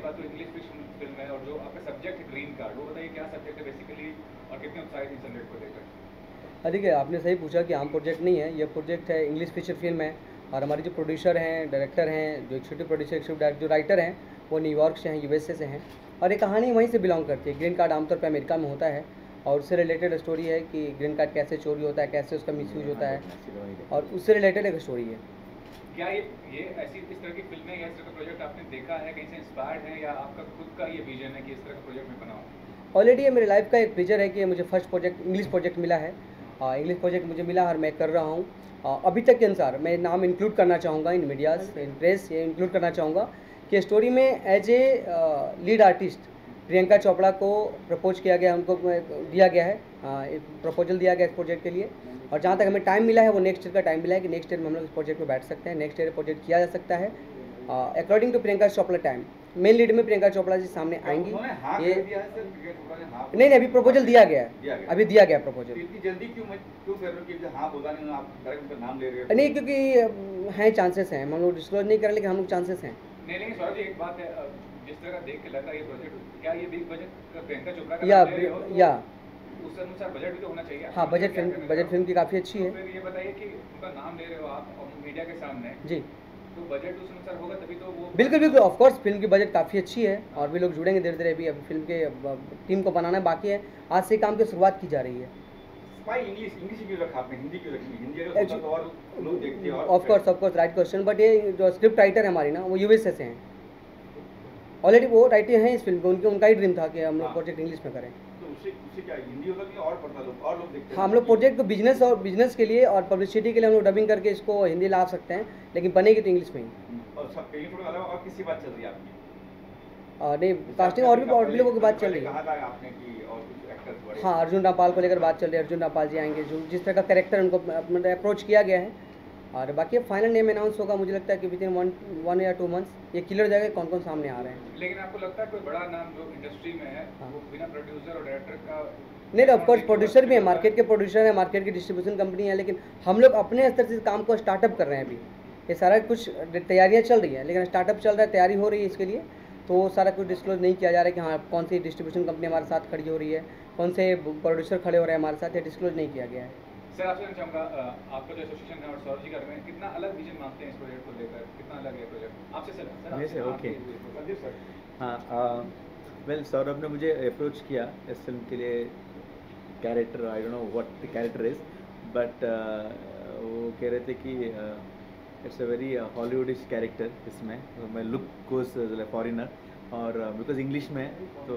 बात तो English film है और जो आपका सब्जेक्ट है ग्रीन कार्ड, वो बताइए क्या सब्जेक्ट है बेसिकली और कितने उत्साहित हैं इस सब्जेक्ट को लेकर? देखिए, आपने सही पूछा कि आम प्रोजेक्ट नहीं है, ये प्रोजेक्ट है इंग्लिश फीचर फिल्म है। और हमारे जो प्रोड्यूसर हैं, डायरेक्टर हैं, जो एक्सिक्यूटिव प्रोड्यूसर, एक्सिक्यूटिव डायरेक्टर, जो राइटर हैं, वो न्यूयॉर्क से हैं, यूएसए से हैं। और ये कहानी वहीं से बिलोंग करती है। ग्रीन कार्ड आमतौर पर अमेरिका में होता है और उससे रिलेटेड स्टोरी है कि ग्रीन कार्ड कैसे चोरी होता है, कैसे उसका मिसयूज होता है, और उससे रिलेटेड एक स्टोरी है। क्या ये ऐसी इस तरह की फिल्में या इस तरह का प्रोजेक्ट आपने देखा है, कहीं से इंस्पायर्ड है या आपका खुद का ये विजन है कि इस तरह का प्रोजेक्ट मैं बनाऊँ? ऑलरेडी ये मेरे लाइफ का एक विजन है कि मुझे फर्स्ट प्रोजेक्ट इंग्लिश प्रोजेक्ट मिला है। इंग्लिश प्रोजेक्ट मुझे मिला और मैं कर रहा हूँ। अभी तक के अनुसार मैं नाम इंक्लूड करना चाहूँगा इन मीडियाज़, इन प्रेस, ये इंक्लूड करना चाहूँगा कि स्टोरी में as a lead artist Priyanka Chopra को प्रपोज किया गया, उनको दिया गया है, प्रपोजल दिया गया इस प्रोजेक्ट के लिए। और जहाँ तक हमें टाइम मिला है वो नेक्स्ट ईयर का टाइम मिला है कि नेक्स्ट ईयर में हम लोग इस प्रोजेक्ट पर बैठ सकते हैं, नेक्स्ट ईयर प्रोजेक्ट किया जा सकता है according to Priyanka Chopra time. Main lead में प्रियंका चोपड़ा जी सामने आएंगी। ये नहीं, अभी प्रपोजल दिया गया है, अभी दिया गया प्रपोजल। इतनी जल्दी क्यों कर रहे हो कि हाँ बोला नहीं, आप डायरेक्ट उनका नाम ले रहे हो? नहीं, क्योंकि हैं चांसेस हैं, हम लोग डिस्क्लोज नहीं कर रहे, लेकिन हम लोग चांसेस हैं। नहीं, लेकिन सौरभ जी एक बात है, जिस तरह का देख के लग रहा है ये प्रोजेक्ट, क्या ये बिग बजट प्रियंका चोपड़ा का या नाम ले रहे हो तो या उस अनुसार बजट भी तो होना चाहिए? हाँ, बजट फिल्म की काफ़ी अच्छी है। तो फिर ये बताइए कि उनका नाम ले रहे हो आप और मीडिया के सामने जी, तो बजट उस अनुसार होगा तभी तो वो। बिल्कुल बिल्कुल, ऑफ कोर्स फिल्म की बजट काफ़ी अच्छी है और भी लोग जुड़ेंगे धीरे धीरे। अभी फिल्म के टीम को बनाना बाकी है, आज से काम की शुरुआत की जा रही है। इंग्लिश क्यों रखा आपने, हिंदी क्यों रखी? हिंदी अगर होता तो और लोग देखते हैं। Of course right question, but ये जो स्क्रिप्ट राइटर है हमारी ना, वो यूएसए से हैं। ऑलरेडी वो राइटर हैं इस फिल्म के, उनका ही ड्रीम था कि हम लोग प्रोजेक्ट इंग्लिश में करें। तो उससे क्या हिंदी होगा कि और पढ़ता लोग और लोग देखते हैं? हाँ, हम लोग प्रोजेक्ट को बिजनेस के लिए और पब्लिसिटी के लिए हम लोग डबिंग करके इसको हिंदी ला सकते हैं, लेकिन बनेगी तो इंग्लिश में ही। और सब कहीं थोड़ा अलग और किसी बात चल रही है आपकी? नहीं, कास्टिंग और भी लोगों की बात चल रही है। कहा था आपने कि और कुछ एक्टर्स बड़े? हाँ, अर्जुन रामपाल को लेकर बात चल रही है। अर्जुन रामपाल जी आएंगे, जो जिस तरह का कैरेक्टर उनको मतलब अप्रोच किया गया है। और बाकी फाइनल नेम अनाउंस होगा, मुझे लगता है कि विदिन 1 या 2 मंथ्स ये क्लियर हो जाएगा कौन कौन सामने आ रहे हैं। लेकिन आपको लगता है कोई बड़ा नाम जो इंडस्ट्री में है वो बिना प्रोड्यूसर और डायरेक्टर का? नहीं, ऑफ कोर्स प्रोड्यूसर भी है, मार्केट के प्रोड्यूसर है, मार्केट की डिस्ट्रीब्यूशन कंपनी है, लेकिन हम लोग अपने स्तर से काम को स्टार्टअप कर रहे हैं। अभी ये सारा कुछ तैयारियां चल रही है, लेकिन स्टार्टअप चल रहा है, तैयारी हो रही है इसके लिए। तो सारा कुछ डिस्क्लोज नहीं किया जा रहा है कि हाँ कौन सी डिस्ट्रीब्यूशन कंपनी हमारे साथ खड़ी हो रही है, कौन से प्रोड्यूसर खड़े हो रहे हैं हमारे साथ, ये डिस्क्लोज नहीं किया गया है। सर, आपसे चाहूँगा आपका जो एसोसिएशन है और सौरभ जी का कितना अलग विजन मानते हैं इस प्रोजेक्ट को लेकर, कितना अलग है प्रोजेक्ट आपसे? Sir okay, Sandeep sir. हाँ, वेल सौरभ ने मुझे अप्रोच किया इस फिल्म के लिए। Character I don't know what the character is, but वो कह रहे थे कि it's a very Hollywoodish character इसमें, माई लुक गोज फॉरेनर और बिकॉज इंग्लिश में तो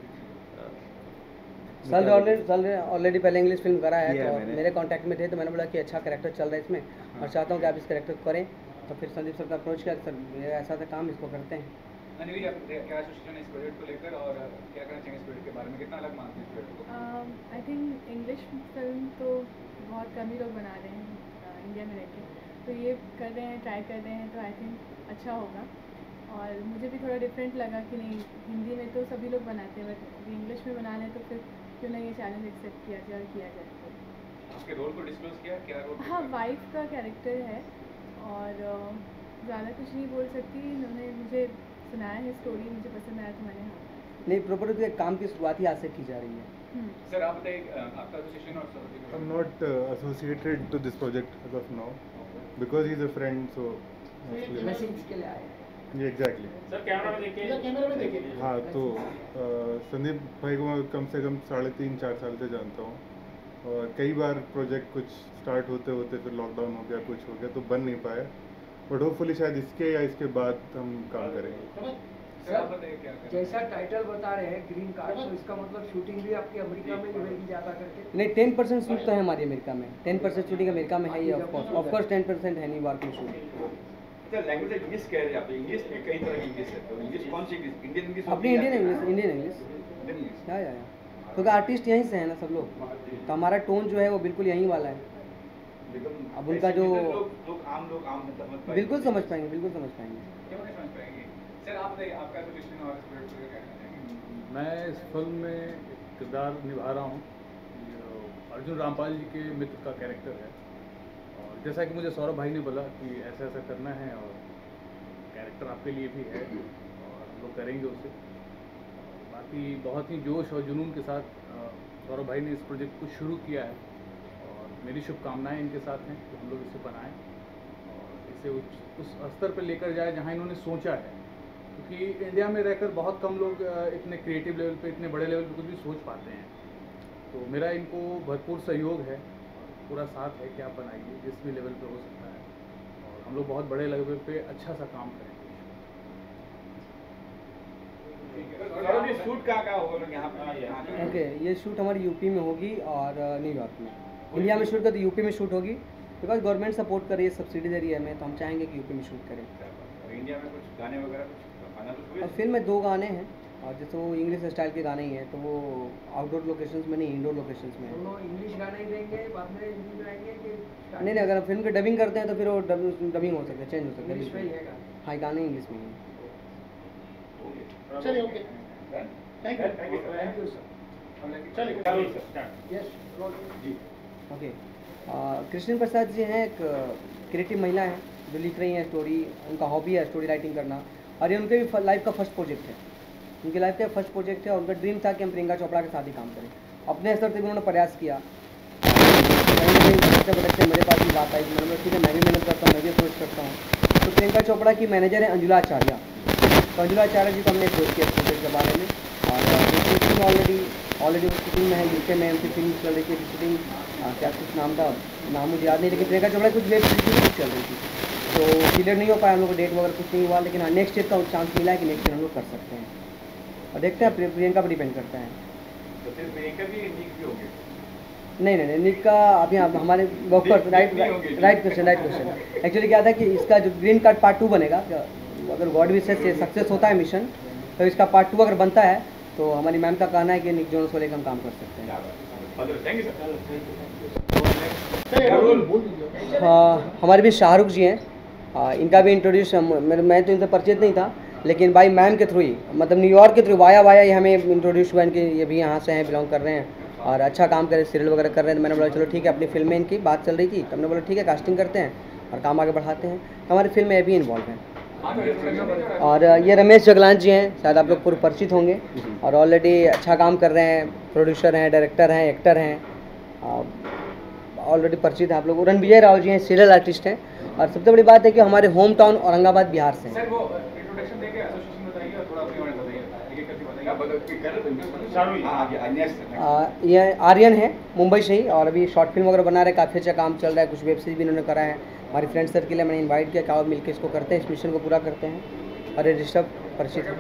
साल ऑलरेडी पहले इंग्लिश फिल्म करा है, तो मेरे कांटेक्ट में थे, तो मैंने बोला कि अच्छा कैरेक्टर चल रहा है इसमें और चाहता हूँ कि आप इस कैरेक्टर को करें। तो फिर संदीप सर का अप्रोच किया, सर मेरा ऐसा था काम, इसको करते हैं। अनिल जी, क्या एसोसिएशन है इस प्रोजेक्ट को लेकर और क्या कहना चाहेंगे इस प्रोजेक्ट के बारे में, कितना अलग मानते हैं इस प्रोजेक्ट को? आई थिंक इंग्लिश फिल्म तो बहुत कम ही लोग बना रहे हैं इंडिया में रह के, तो ये कर रहे हैं, ट्राई कर रहे हैं, तो आई थिंक अच्छा होगा। और मुझे भी थोड़ा डिफरेंट लगा कि नहीं, हिंदी में तो सभी लोग बनाते हैं, बट इंग्लिश में बना रहे हैं, तो फिर क्यों ना ये चैलेंज एक्सेप्ट किया जाए और किया जाए। आपके रोल को डिस्क्लोज किया, क्या रोल? हाँ, वाइफ का कैरेक्टर है और ज़्यादा कुछ नहीं बोल सकती। इन्होंने मुझे सुनाया है स्टोरी, मुझे पसंद आया तो मैंने हाँ। नहीं, प्रॉपर तो काम की शुरुआत ही आज से की जा रही है। सर, आप बताइए आपका एसोसिएशन और सौरभ जी का? I'm not associated to this project as of now because he's a friend, so message के लिए आए हैं। एग्जैक्टली। सर, कैमरा में देखिए। हाँ, तो संदीप भाई को मैं कम से कम 3.5-4 साल से जानता हूँ और कई बार प्रोजेक्ट कुछ स्टार्ट होते होते फिर लॉकडाउन हो गया, कुछ हो गया तो बन नहीं पाया, बट होपफुली शायद इसके या इसके बाद हम काम करेंगे। सर, आप बताइए क्या करें? जैसा टाइटल बता रहे हैं ग्रीन कार्ड, तो इसका मतलब शूटिंग भी आपकी अमेरिका में ही होगी ज़्यादा करके? नहीं, 10% शूट तो है हमारी अमेरिका में, 10% शूटिंग अमेरिका में है ही, ऑफ कोर्स 10% है न्यूयॉर्क में शूट। अच्छा, लैंग्वेज इंग्लिश कह रहे हैं आप, इंग्लिश भी कई तरह की इंग्लिश है, तो इंग्लिश कौन सी इंग्लिश? Indian English? अपनी इंडियन इंग्लिश या क्योंकि आर्टिस्ट यहीं से है ना सब लोग, तो हमारा टोन जो है वो बिल्कुल यहीं वाला है। अब उनका जो बिल्कुल समझ पाएंगे, बिल्कुल समझ पाएंगे। क्यों नहीं समझ पाएंगे? सर, आप बताइए आपका एसोसिएशन और इस प्रोजेक्ट को क्या कहना चाहेंगे? मैं इस फिल्म में किरदार निभा रहा हूँ, अर्जुन रामपाल जी के मित्र का कैरेक्टर है। और जैसा कि मुझे सौरभ भाई ने बोला कि ऐसा ऐसा करना है और कैरेक्टर आपके लिए भी है, और हम लोग करेंगे उसे। बाकी बहुत ही जोश और जुनून के साथ सौरभ भाई ने इस प्रोजेक्ट को शुरू किया है और मेरी शुभकामनाएं इनके साथ हैं कि हम लोग इसे बनाएं और इसे उस स्तर पर लेकर जाए जहां इन्होंने सोचा है, क्योंकि इंडिया में रहकर बहुत कम लोग इतने क्रिएटिव लेवल पे, इतने बड़े लेवल पे कुछ भी सोच पाते हैं। तो मेरा इनको भरपूर सहयोग है, पूरा साथ है कि आप बनाइए जिस भी लेवल पे हो सकता है और हम लोग बहुत बड़े लेवल पे अच्छा सा काम करेंगे। ये शूट कहाँ होगा यहाँ पे? ओके, ये शूट हमारी यूपी में होगी और न्यूयॉर्क में। इंडिया में शूट कर तो यूपी में शूट होगी, बिकॉज गवर्नमेंट सपोर्ट कर रही है, सब्सिडी दे रही है हमें, तो हम चाहेंगे कि यूपी में शूट करें। और इंडिया में कुछ गाने वगैरह कुछ फाइनल हुए? और फिल्म में 2 गाने हैं और जैसे वो इंग्लिश स्टाइल के गाने ही हैं, तो वो आउटडोर लोकेशंस में नहीं, इंडोर लोकेशंस में है। दोनों इंग्लिश गाने ही देंगे, बाद में हिंदी में आएंगे कि नहीं, अगर फिल्म की डबिंग करते हैं तो फिर वो डबिंग हो सकता है, चेंज हो सकता है। इंग्लिश में ही है गाना? हाँ, गाने इंग्लिश में ही हैं। चलिए, okay, thank you sir. Yes okay, Krishna Prasad ji हैं, एक क्रिएटिव महिला हैं जो लिख रही हैं स्टोरी, उनका हॉबी है स्टोरी राइटिंग करना और ये उनके भी लाइफ का फर्स्ट प्रोजेक्ट है, उनकी लाइफ का फर्स्ट प्रोजेक्ट है और उनका ड्रीम था कि हम प्रियंका चोपड़ा के साथ ही काम करें। अपने स्तर से भी उन्होंने प्रयास किया, कहीं ना कहीं भटकते भटकते मेरे पास भी बात आई, मैंने बोला ठीक है, मैं भी मेहनत करता हूँ, मैं भी अप्रोच करता हूँ। तो प्रियंका चोपड़ा की मैनेजर है अंजुला आचार्य, तो अंजुला आचार्य जी को हमने अप्रोच किया इस प्रोजेक्ट के बारे में और ऑलरेडी शूटिंग में है, यूके में उनकी फिल्म चल रही थी शूटिंग, क्या कुछ नाम मुझे याद नहीं, लेकिन प्रियंका चोपड़ा कुछ वेब सीरीज भी चल रही थी, तो क्लियर नहीं हो पाया हम लोग को, डेट वगैरह कुछ नहीं हुआ, लेकिन हाँ नेक्स्ट ईयर का चांस मिला है कि नेक्स्ट ईयर हम लोग कर सकते हैं और देखते हैं, प्रियंका पर डिपेंड करता है। तो फिर प्रियंका भी नीक भी होंगे? नहीं, निक का अभी हमारे राइट क्वेश्चन। एक्चुअली क्या था कि इसका जो ग्रीन कार्ड पार्ट 2 बनेगा, अगर गॉड विशेस से सक्सेस होता है मिशन, तो इसका पार्ट 2 अगर बनता है तो हमारी मैम का कहना है कि निक जोनस को लेकर हम काम कर सकते हैं। Thank you sir. हाँ, हमारे भी शाहरुख जी हैं, इनका भी इंट्रोड्यूस मैं तो इनसे परिचित नहीं था, लेकिन भाई मैम के थ्रू ही, मतलब न्यूयॉर्क के थ्रू वाया ये हमें इंट्रोड्यूस हुआ, इनके ये भी यहाँ से हैं, बिलोंग कर रहे हैं और अच्छा काम कर, सीरियल वगैरह कर रहे हैं। तो मैंने बोला चलो ठीक है, अपनी फिल्म में इनकी बात चल रही थी, तो हमने बोला ठीक है कास्टिंग करते हैं और काम आगे बढ़ाते हैं। हमारी फिल्म में भी इन्वॉल्व हैं और ये रमेश जगलान जी हैं, शायद आप लोग पूरे परिचित होंगे और ऑलरेडी अच्छा काम कर रहे हैं, प्रोड्यूसर हैं, डायरेक्टर हैं, एक्टर हैं, ऑलरेडी परिचित है आप लोग। रणविजय राव जी हैं, सीरियल आर्टिस्ट हैं और सबसे बड़ी बात है कि हमारे होम टाउन औरंगाबाद बिहार से हैं। ये आर्यन है मुंबई से ही और अभी शॉर्ट फिल्म वगैरह बना रहे हैं, काफ़ी अच्छा काम चल रहा है, कुछ वेब सीरीज भी इन्होंने करा है। हमारी फ्रेंड सर्किल है, मैंने इनवाइट किया कि आओ मिलकर इसको करते हैं, इस मिशन को पूरा करते हैं और ये ऋषभ परिचित है।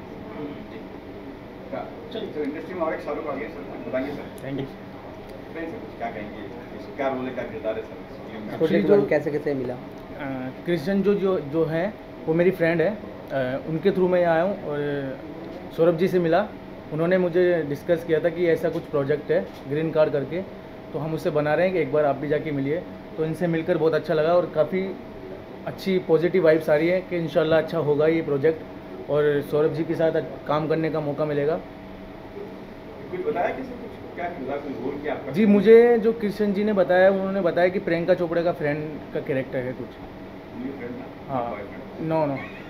इंडस्ट्री में और एक शाहरुख आ गया सर, बताइए सर। Thank you. क्या कहेंगे, क्या रोल है, क्या किरदार है सर? प्रोजेक्ट कैसे कैसे मिला? कृष्ण जो है वो मेरी फ्रेंड है, उनके थ्रू मैं आया हूँ और सौरभ जी से मिला, उन्होंने मुझे डिस्कस किया था कि ऐसा कुछ प्रोजेक्ट है ग्रीन कार्ड करके, तो हम उसे बना रहे हैं कि एक बार आप भी जाके मिलिए। तो इनसे मिलकर बहुत अच्छा लगा और काफ़ी अच्छी पॉजिटिव वाइब्स आ रही है कि इंशाल्लाह अच्छा होगा ये प्रोजेक्ट और सौरभ जी के साथ काम करने का मौका मिलेगा। कुछ बताया किसी कुछ क्या किरदार, कोई रोल क्या आपका? जी, मुझे जो कृष्ण जी ने बताया, उन्होंने बताया कि प्रियंका चोपड़ा का फ्रेंड का कैरेक्टर है कुछ। हाँ, नो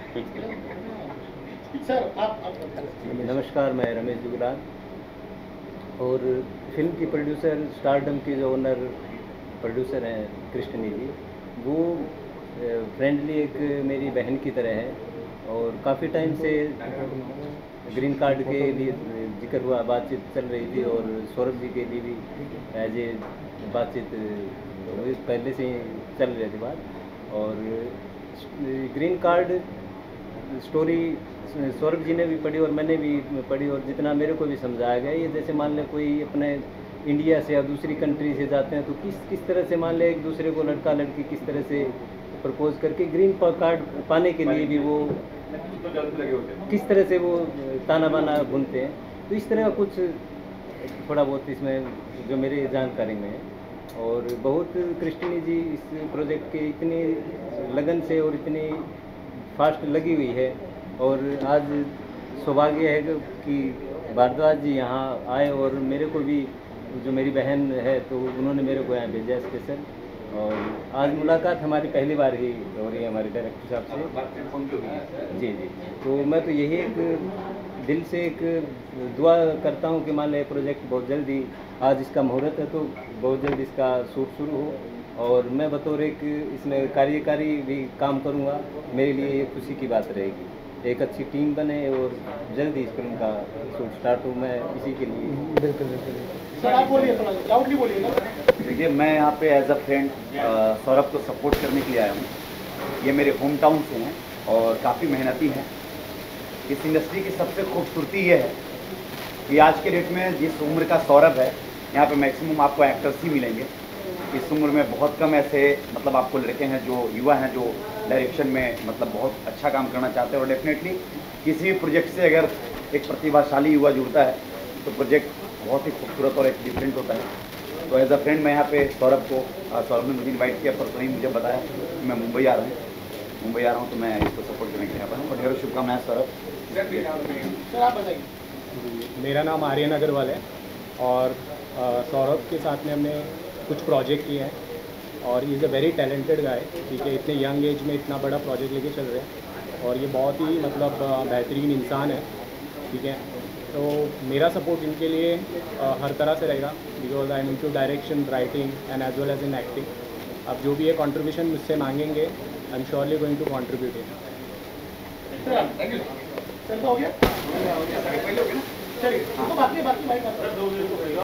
सर आप नमस्कार, मैं रमेश जुगलान और फिल्म की प्रोड्यूसर स्टारडम की जो ओनर प्रोड्यूसर हैं कृष्ण जी, वो फ्रेंडली एक मेरी बहन की तरह है और काफ़ी टाइम से ग्रीन कार्ड के लिए जिक्र हुआ, बातचीत चल रही थी और सौरभ जी के लिए भी एज ए बातचीत पहले से ही चल रही थी बात। और green card story Saurabh ji ने भी पढ़ी और मैंने भी पढ़ी और जितना मेरे को भी समझाया गया, ये जैसे मान लें कोई अपने इंडिया से या दूसरी कंट्री से जाते हैं तो किस तरह से मान लें एक दूसरे को लड़का लड़की किस तरह से प्रपोज करके ग्रीन कार्ड पाने के लिए भी वो किस तरह से वो ताना बाना बुनते हैं, तो इस तरह का कुछ थोड़ा बहुत इसमें जो मेरी जानकारी में है। और बहुत कृष्णी जी इस प्रोजेक्ट के इतनी लगन से और इतनी फास्ट लगी हुई है और आज सौभाग्य है कि भारद्वाज जी यहाँ आए और मेरे को भी, जो मेरी बहन है तो उन्होंने मेरे को यहाँ भेजा स्पेशल और आज मुलाकात हमारी पहली बार ही हो रही है हमारे डायरेक्टर साहब से। जी जी, तो मैं तो यही एक दिल से एक दुआ करता हूँ कि मान लें प्रोजेक्ट बहुत जल्दी, आज इसका मुहूर्त है तो बहुत जल्द इसका शूट शुरू हो, और मैं बतौर एक इसमें कार्यकारी भी काम करूँगा। मेरे लिए ये खुशी की बात रहेगी, एक अच्छी टीम बने और जल्दी इस फिल्म का शूट स्टार्ट हो, मैं इसी के लिए। बिल्कुल बिल्कुल। सर आप बोलिए, थोड़ा लाउडली बोलिए ना। देखिए, मैं यहाँ पे एज अ फ्रेंड सौरभ को सपोर्ट करने के लिए आया हूँ। ये मेरे होम टाउन से हैं और काफ़ी मेहनती हैं। इस इंडस्ट्री की सबसे खूबसूरती ये है कि आज के डेट में जिस उम्र का सौरभ है, यहाँ पे मैक्सिमम आपको एक्टर्स ही मिलेंगे। इस उम्र में बहुत कम ऐसे मतलब आपको लड़के हैं जो युवा हैं जो डायरेक्शन में मतलब बहुत अच्छा काम करना चाहते हैं। और डेफिनेटली किसी भी प्रोजेक्ट से अगर एक प्रतिभाशाली युवा जुड़ता है तो प्रोजेक्ट बहुत ही खूबसूरत और एक डिफरेंट होता है। तो एज अ फ्रेंड मैं यहाँ पे सौरभ ने मुझे इन्वाइट किया, पर्सनली मुझे बताया कि मैं मुंबई आ रहा हूँ तो मैं इसको सपोर्ट करने के लिए आता हूँ। और ढेरों शुभकामनाएं सौरभ। सर आप बताइए। मेरा नाम आर्यन अग्रवाल है और सौरभ के साथ में हमने कुछ प्रोजेक्ट किए हैं और he is a very talented guy. ठीक है, इतने यंग एज में इतना बड़ा प्रोजेक्ट लेके चल रहे हैं और ये बहुत ही मतलब बेहतरीन इंसान है। ठीक है, तो मेरा सपोर्ट इनके लिए हर तरह से रहेगा, because I am into direction, writing and as well as in acting. अब जो भी ये कंट्रीब्यूशन मुझसे मांगेंगे, I am surely going to contribute it. Thank you sir. हो गया चलिए, बाकी